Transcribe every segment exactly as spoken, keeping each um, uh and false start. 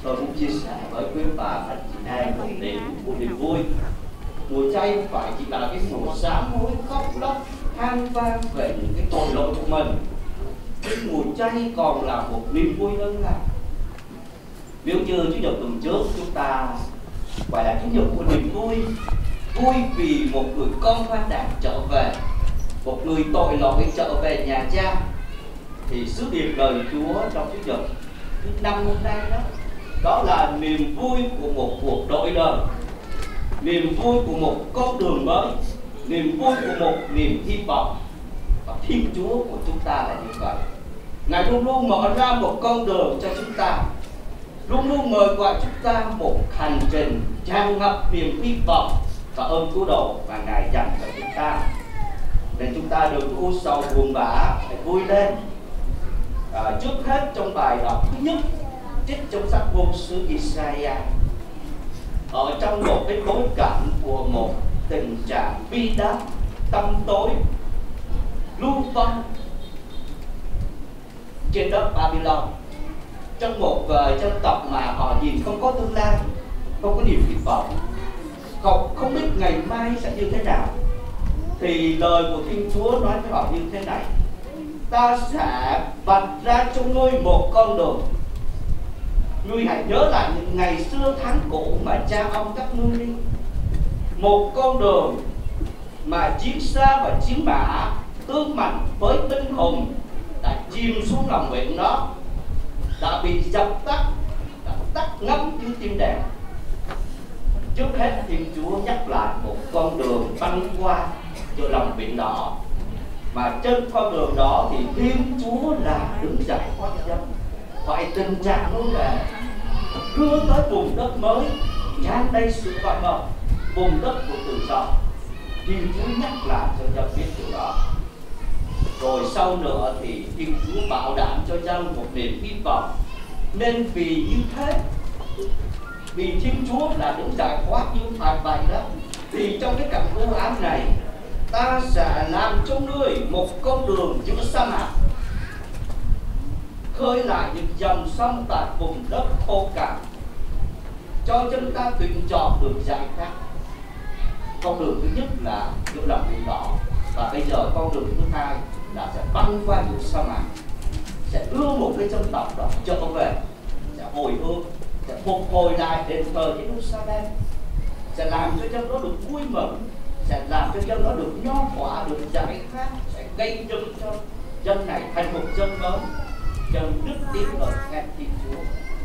tôi muốn chia sẻ với quý bà anh chị em một niềm một niềm vui. Mùa chay phải chỉ là cái mùa sám hối khóc lóc than vang về những cái tội lỗi của mình. Cái mùa chay còn là một niềm vui hơn là nếu như Chủ nhật tuần trước chúng ta gọi là Chủ nhật của niềm vui, vui vì một người con hoang đàn trở về, một người tội lỗi trở về nhà cha, thì sứ điệp lời Chúa trong Chủ nhật thứ năm hôm nay đó, đó là niềm vui của một cuộc đổi đời, niềm vui của một con đường mới, niềm vui của một niềm hy vọng. Và Thiên Chúa của chúng ta là như vậy. Ngài luôn luôn mở ra một con đường cho chúng ta, luôn luôn mời gọi chúng ta một hành trình tràn ngập niềm hy vọng và ơn cứu độ mà Ngài dành cho chúng ta. Nên chúng ta đừng u sầu buồn bã, phải vui lên. À, trước hết trong bài đọc thứ nhất trích trong sách Ngôn sứ Isaiah, ở trong một cái bối cảnh của một tình trạng bi đát, tâm tối, lưu vong trên đất Babylon, trong một uh, dân tộc mà họ nhìn không có tương lai, không có niềm hy vọng, không không biết ngày mai sẽ như thế nào, thì lời của Thiên Chúa nói với họ như thế này: ta sẽ vạch ra cho ngươi một con đường. Ngươi hãy nhớ lại những ngày xưa tháng cũ mà cha ông các ngươi đi. Một con đường mà chiến xa và chiến mã tương mạnh với binh hùng đã chìm xuống lòng biển đó, đã bị dập tắt, đã tắt ngấm dưới tim đèn. Trước hết Thiên Chúa nhắc lại một con đường băng qua giữa lòng biển đỏ, mà trên con đường đó thì Thiên Chúa là đứng giải thoát dân. Vậy tình trạng luôn là đưa tới vùng đất mới tràn đầy sự gọi mời, vùng đất của tự do. Thiên Chúa nhắc lại cho dân biết điều đó. Rồi sau nữa thì Thiên Chúa bảo đảm cho dân một niềm hy vọng. Nên vì như thế, vì Thiên Chúa là đứng giải thoát như phải vậy đó, thì trong cái cảnh u ám này, ta sẽ làm cho ngươi một con đường giữa sa mạc, khơi lại những dòng sông tại vùng đất khô cằn, cho dân ta tuyển chọn được giải thoát. Con đường thứ nhất là giữa lòng biển đỏ, và bây giờ con đường thứ hai là sẽ băng qua những sa mạc, sẽ đưa một cái dân tộc đó trở về, sẽ hồi hương, sẽ phục hồi lại đền thờ Jerusalem, sẽ làm cho dân đó được vui mừng, sẽ làm cho dân đó được nho khỏa, được giải thoát, sẽ gây dựng cho dân này thành một dân mới, dân đức tin lời nghe Thiên Chúa.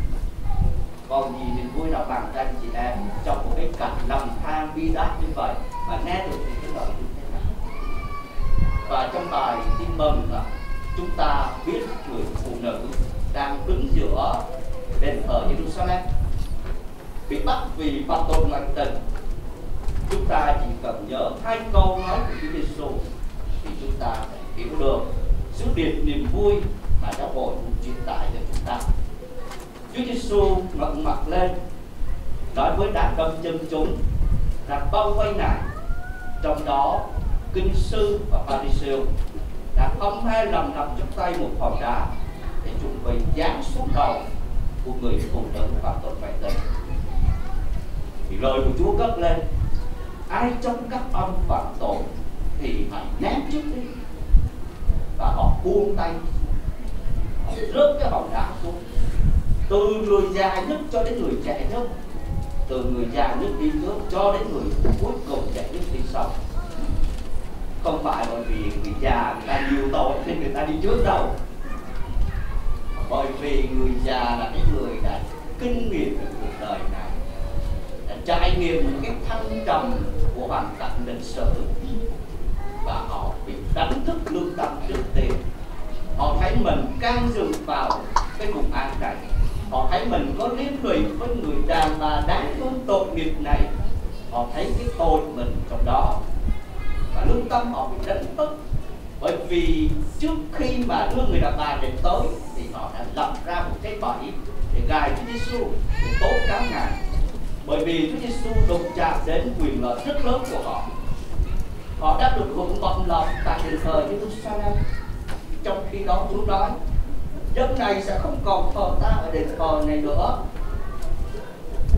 Còn gì niềm vui nào bằng anh chị em trong một cái cảnh lầm than bi đát như vậy mà nghe được thì cái lời như thế nào. Và trong bài tin mừng là chúng ta biết người phụ nữ đang đứng giữa đền thờ Jerusalem bị bắt vì phạm tội ngoại tình. Chúng ta chỉ cần nhớ hai câu nói của Chúa Giêsu thì chúng ta sẽ hiểu được sứ điệp niềm vui mà giáo hội muốn truyền tải cho chúng ta. Chúa Giêsu ngẩng mặt lên nói với đám đông dân chúng đang bao vây Ngài, trong đó kinh sư và Pha-ri-siêu đã không hai lần nằm trong tay một hòn đá để chuẩn bị giáng xuống đầu của người phụ nữ phạm tội ngoại tình. Thì lời của Chúa cất lên: ai trong các ông phạm tội thì hãy ném trước đi. Và họ buông tay, họ rớt cái hòn đá xuống. Từ người già nhất cho đến người trẻ nhất, từ người già nhất đi trước cho đến người cuối cùng trẻ nhất đi sau. Không phải bởi vì người già người ta nhiều tội nên người ta đi trước đâu, bởi vì người già là cái người đã kinh nghiệm được cuộc đời này, đã trải nghiệm những cái thăng trầm của hoàn cảnh lịch sử, và họ bị đánh thức lương tâm trước tiên. Họ thấy mình can dự vào cái vùng an này, họ thấy mình có liên lụy với người đàn bà đáng thương tội nghiệp này, họ thấy cái tội mình trong đó, và lương tâm họ bị đánh thức. Bởi vì trước khi mà đưa người đàn bà đến tới thì họ đã lập ra một cái bẫy để gài Chúa Giêsu, để tố cáo Ngài. Bởi vì Chúa Giêsu đụng chạm đến quyền lợi rất lớn của họ. Họ đã được hưởng bậc lộc tại đền thờ Jerusalem. Trong khi đó Chúa nói dân này sẽ không còn thờ ta ở đền thờ này nữa,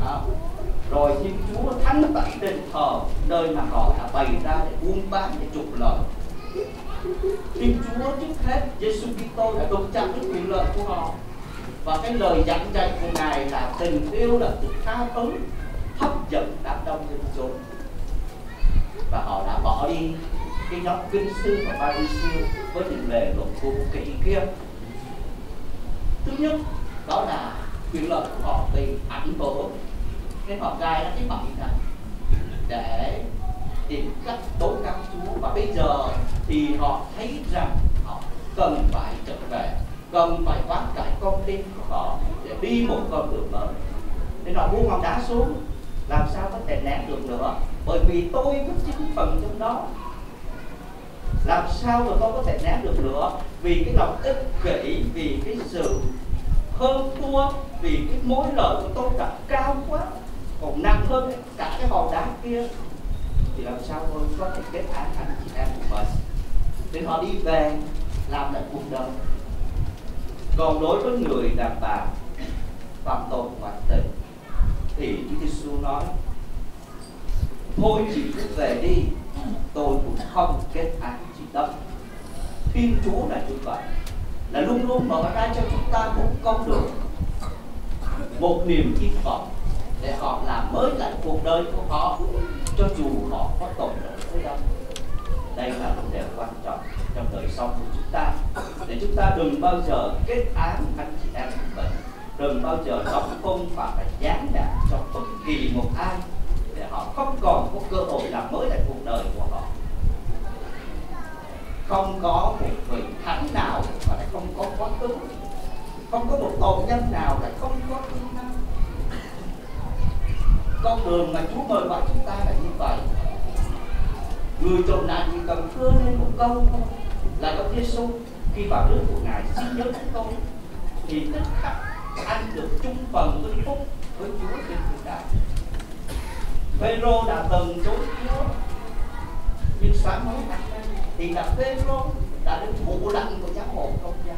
À, rồi Thiên Chúa thánh tẩy đền thờ nơi mà họ đã bày ra để buôn bán, để trục lợi. Thiên Chúa trước hết Giêsu Kitô đã đụng chạm đến quyền lợi của họ, và cái lời dặn dạy của Ngài là tình yêu, là sự tha thứ hấp dẫn đám đông dân chúng, và họ đã bỏ đi cái nhóm kinh sư và Pha-ri-siêu với những lề luật vô kỹ kia. Thứ nhất đó là quyền lợi của họ bị ảnh hưởng, nên họ gai ra cái bẫy này để tìm cách tố cáo Chúa. Và bây giờ thì họ thấy rằng họ cần phải trở về, cần phải hoán cải con tim của họ để đi một con đường mới, nên họ buông hòn đá xuống. Làm sao có thể nén được nữa, bởi vì tôi có chính phần trong đó. Làm sao mà tôi có thể nén được nữa, vì cái lòng ích kỷ, vì cái sự hơn thua, vì cái mối lợi của tôi đã cao quá, còn nặng hơn cả cái hòn đá kia, thì làm sao tôi có thể kết án anh chị em của mình. Nên họ đi về làm lại cuộc đời. Còn đối với người đàn bà phạm tội ngoại tình thì Chúa Giêsu nói thôi chị cứ về đi, tôi cũng không kết án chị đâu. Thiên Chúa là như vậy, là luôn luôn mở ra cho chúng ta một con đường, một niềm hy vọng để họ làm mới lại cuộc đời của họ, cho dù họ có tội lỗi tới đâu. Đây là vấn đề quan trọng trong đời sống của chúng ta, để chúng ta đừng bao giờ kết án anh chị em của mình, đừng bao giờ đóng khung và phải dán nhãn cho bất kỳ một ai, để họ không còn có cơ hội làm mới lại cuộc đời của họ. Không có một người thánh nào mà lại không có quá khứ, không có một tội nhân nào lại không có tương lai. Con đường mà Chúa mời gọi chúng ta là như vậy. Người trộm nạn chỉ cần thưa lên một câu thôi là Chúa Giêsu khi vào nước của Ngài xin nhớ chúng tôi, thì tức khắc anh được chung phần vinh phúc với Chúa trên thiên đàng. Phêrô đã từng chối Chúa, nhưng sáng mới đặt đây thì là Phêrô đã được vụ lệnh của giám mục công giáo.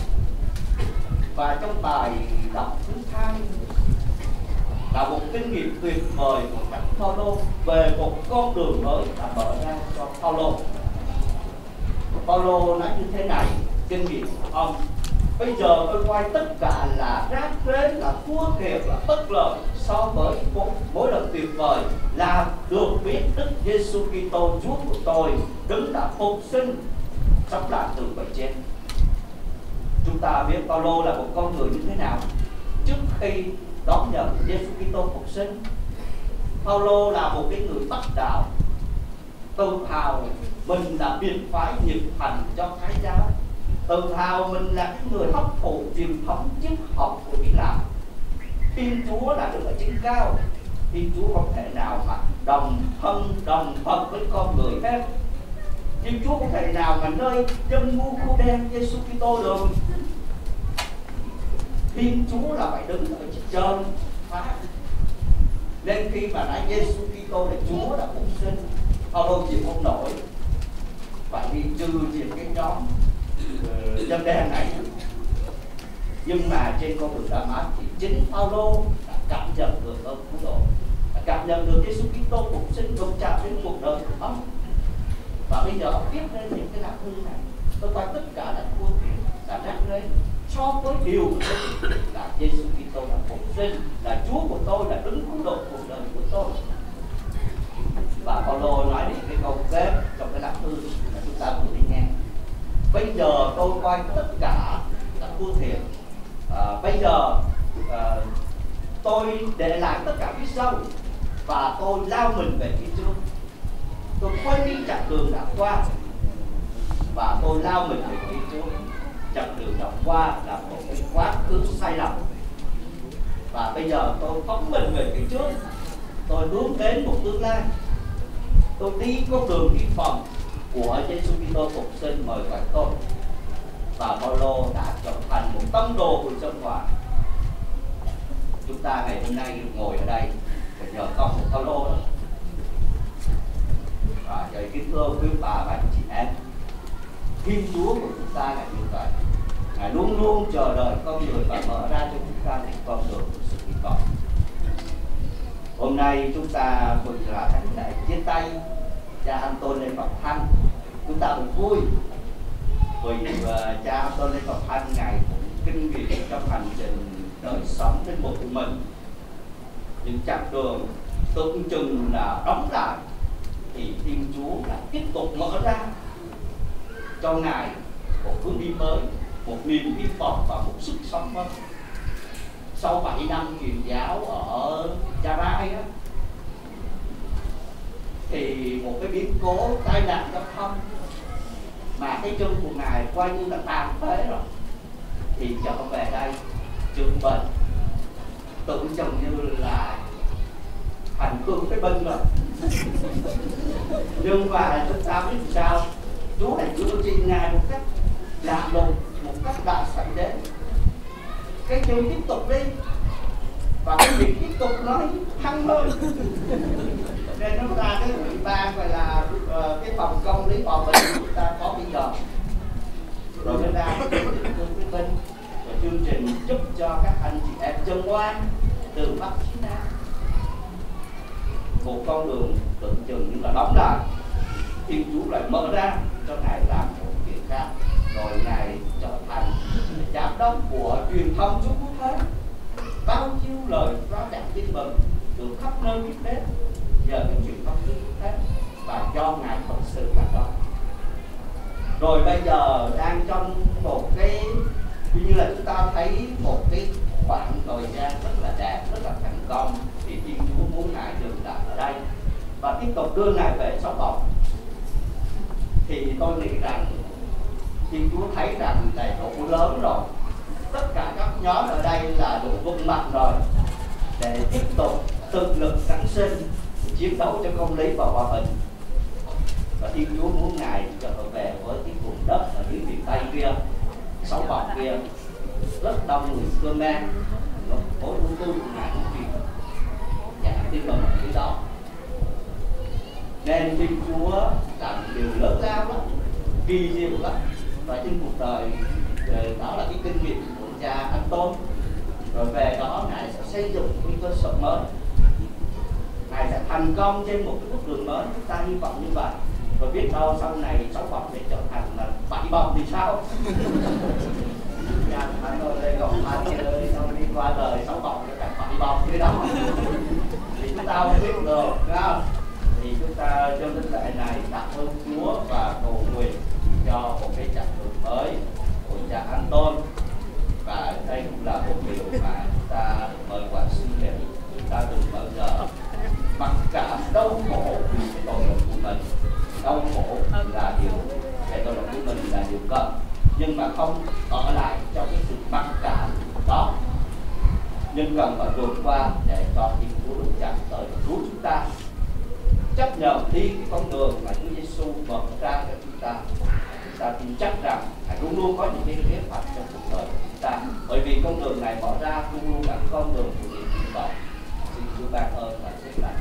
Và trong bài đọc thứ hai là một kinh nghiệm tuyệt vời của Thánh Phaolô về một con đường mới đã mở ra cho Phaolô. Phaolô nói như thế này, kinh nghiệm của ông: bây giờ tôi coi tất cả là rác rến, là thua thiệt, là bất lợi so với một mỗi lần tuyệt vời là được biết Đức Giêsu Kitô Chúa của tôi, Đấng đã phục sinh sống lại từ bệnh chết. Chúng ta biết Phaolô là một con người như thế nào trước khi đón nhận Giêsu Kitô phục sinh. Phaolô là một cái người bất đạo, tự hào mình là biệt phái nhiệt thành cho Thái giáo, tự hào mình là cái người hấp thụ truyền thống triết học của Hy Lạp. Thiên Chúa là đứng ở trên cao, Thiên Chúa không thể nào mà đồng thân đồng phận với con người hết. Thiên Chúa không thể nào mà nơi dân ngu khô đen Giêsu Kitô được. Thiên Chúa là phải đứng ở trên phá. Nên khi mà nói Giêsu Kitô là Chúa đã phục sinh, Phaolô chịu không nổi, phải đi trừ diệt cái nhóm uh, dân đen này. Nhưng mà trên con đường Đa-mát thì chính Phaolô đã cảm nhận được ơn cứu độ, đã cảm nhận được Giêsu Kitô phục sinh đụng chạm đến cuộc đời của ông. Và bây giờ ông viết lên những cái lá thư này, tôi coi tất cả là thua thiệt, là rác rến so với điều là Giêsu Kitô đã phục sinh, là Chúa của tôi, là đứng cứu độ cuộc đời của tôi. Và Phaolô nói đến cái câu kết trong cái lá thư mà chúng ta vừa đi nghe: bây giờ tôi coi tất cả là thua thiệt, à, bây giờ à, tôi để lại tất cả phía sau và tôi lao mình về phía trước. Tôi quên đi chặng đường đã qua và tôi lao mình về phía trước. Chặng đường đã qua là một cái quá khứ sai lầm, và bây giờ tôi phóng mình về phía trước. Tôi hướng đến một tương lai, tôi đi con đường hy vọng của Giêsu Kitô phục sinh mời gọi tôi. Và Phaolô đã trở thành một tông đồ của dân ngoại. Chúng ta ngày hôm nay được ngồi ở đây phải nhờ công của Phaolô đó. Và vậy kính thưa quý bà và anh chị em, Thiên Chúa của chúng ta là như vậy, Ngài luôn luôn chờ đợi con người và mở ra cho chúng ta một con đường của sự hy vọng. Hôm nay chúng ta mừng là thánh lễ chia tay cha Anton Lê Ngọc Thanh. Chúng ta cũng vui vì uh, cha Anton Lê Ngọc Thanh ngài cũng kinh nghiệm trong hành trình đời sống linh mục của mình. Những chặng đường tưởng chừng là đóng lại thì Thiên Chúa đã tiếp tục mở ra cho ngài một hướng đi mới, một niềm hy vọng và một sức sống mới. Sau bảy năm truyền giáo ở Gia Rai á, thì một cái biến cố tai nạn giao thông mà cái chân của ngài coi như là tàn phế rồi, thì trở về đây chữa bệnh, tưởng chừng như là thành cương cái binh rồi. Nhưng mà chúng ta biết sao, Chúa lại chữa trị ngài một cách lạ lùng, một cách đã xảy đến. Cái chân tiếp tục đi và cái việc tiếp tục nói thăng hơn. Nên chúng ta cái ủy ban gọi là uh, cái phòng công lý hòa bình chúng ta có bây giờ, rồi mới ra cái chương trình thương quý binh, rồi chương trình giúp cho các anh chị em chân ngoan từ Bắc chí Nam. Một con đường tưởng chừng như là đóng lại, Thiên Chúa lại mở ra cho ngài làm một việc khác, rồi ngài trở thành giám đốc của truyền thông Chúa Quốc Thế. Bao nhiêu lời rõ ràng tin mừng được khắp nơi biết đến nhờ cái truyền thông Chúa Quốc Thế và do ngài thật sự là đó. Rồi bây giờ đang trong một cái như là chúng ta thấy một cái khoảng thời gian rất là đẹp, rất là thành công, thì Thiên Chúa muốn ngài dừng lại ở đây và tiếp tục đưa ngài về sống bọc. Thì tôi nghĩ rằng Thiên Chúa thấy rằng này đủ lớn rồi, tất cả các nhóm ở đây là đủ vững mạnh rồi để tiếp tục tự lực cánh sinh chiến đấu cho công lý và hòa bình. Và Thiên Chúa muốn ngài trở về với cái vùng đất ở dưới miền Tây kia, sống bọc kia, rất đông người Khmer, khối trung tư của ngài cũng truyền giảng tin mừng cái đó. Nên Thiên Chúa làm điều lớn lao lắm, kỳ diệu lắm. Và trên cuộc đời đó là cái kinh nghiệm của cha Anton. Rồi về đó ngài sẽ xây dựng một cơ sở mới, ngài sẽ thành công trên một cái bước đường mới, chúng ta hy vọng như vậy. Rồi biết đâu sau này sáu bọc sẽ trở thành là bảy bọc thì sao? Cha Anton đây còn hai ơi, sau đi qua đời sáu bọc sẽ thành bảy bọc thế đó. Thì chúng ta không biết được, không? Thì chúng ta trong cái lễ này tạ ơn Chúa và cầu nguyện cho một cái chặng đường mới của cha Anton. Và đây cũng là một điều mà chúng ta mời quản sư để chúng ta đừng bao giờ mặc cảm đau khổ vì cái tội lỗi của mình. Đau khổ là điều, cái tội lỗi của mình là điều cần, nhưng mà không ở lại cho cái sự mặc cảm đó, nhưng cần phải vượt qua để cho Thiên Chúa được chạm tới cứu chúng ta, chấp nhận đi cái con đường mà Chúa Giêsu mở ra cho chúng ta. Chúng ta tin chắc rằng Ngài luôn luôn có những cái kế hoạch trong cuộc đời của chúng ta, bởi vì con đường này mở ra luôn luôn là con đường của niềm hy vọng. Xin Chúa ban ơn và xếp lại